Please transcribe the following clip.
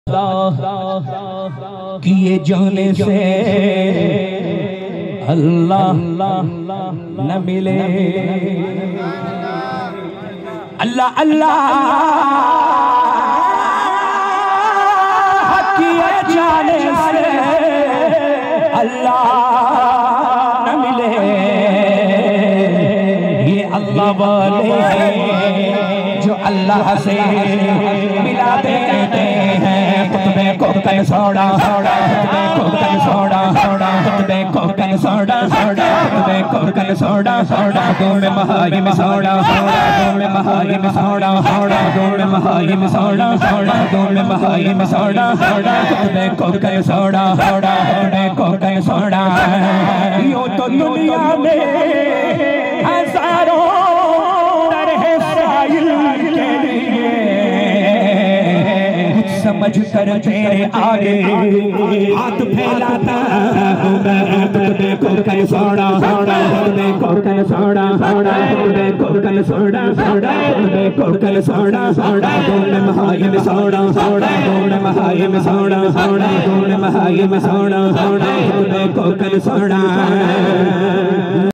किए जाने से अल्लाह न मिले। अल्लाह अल्लाह किए जाने से अल्लाह न मिले। ये अल्लाह वाले हैं जो अल्लाह से मिला देते हैं। खुतबे को कन सोड़ा सोड़ा, खुतबे को कन सोड़ा सोड़ा, खुतबे को कन सोड़ा सोड़ा, खुतबे को कन सोड़ा सोड़ा, में महाई में सोड़ा सोड़ा, में महाई में सोड़ा सोड़ा, में महाई में सोड़ा सोड़ा, में महाई में सोड़ा सोड़ा, खुतबे को कन सोड़ा सोड़ा, खुतबे को कन सोड़ा। यूं तो दुनिया में हजारों तरह साइल के लिए समझ कर तेरे आगे हाथ फैलाता हूँ मैं। खुतबे को कन सोड़ा सोड़ा, खुतबे को कन सोड़ा सोड़ा, खुतबे को कन सोड़ा सोड़ा, खुतबे को कन सोड़ा सोड़ा, में महाई में सोड़ा सोड़ा, में महाई में सोड़ा सोड़ा, में महाई में सोड़ा सोड़ा, खुतबे को कन सोड़ा।